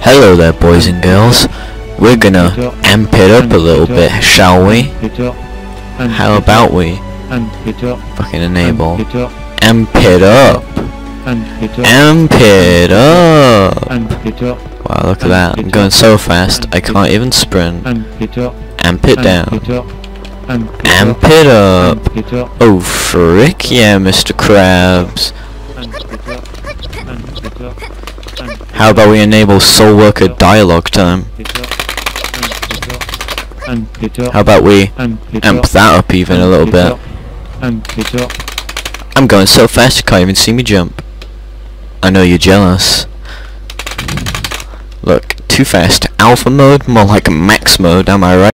Hello there, boys and girls. We're gonna amp it up a little bit, shall we? How about we fucking enable amp it up? Amp it up! Wow, look at that. I'm going so fast I can't even sprint. Amp it down. Amp it up! Oh frick yeah, Mr. Krabs. How about we enable Soul Worker dialogue time? How about we amp that up even a little bit? I'm going so fast you can't even see me jump. I know you're jealous. Look, too fast. Alpha mode, more like max mode, am I right?